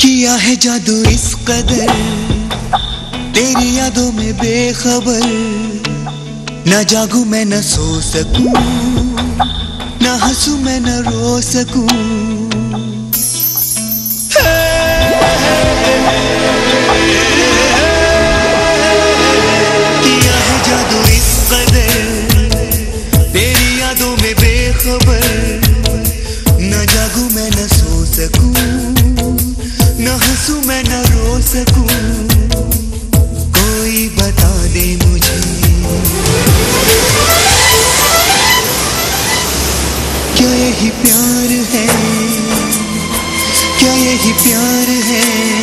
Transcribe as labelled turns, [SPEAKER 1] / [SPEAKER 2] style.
[SPEAKER 1] किया है जादू इस कदर, तेरी यादों में बेखबर। न जागूं मैं न सो सकूं, न हंसूं मैं न रो सकूं। किया है जादू इस कदर, तेरी यादों में बेखबर। न जागूं मैं न सो सकूं, न हंसूं मैं न रो सकूं। कोई बता दे मुझे, क्या यही प्यार है, क्या यही प्यार है।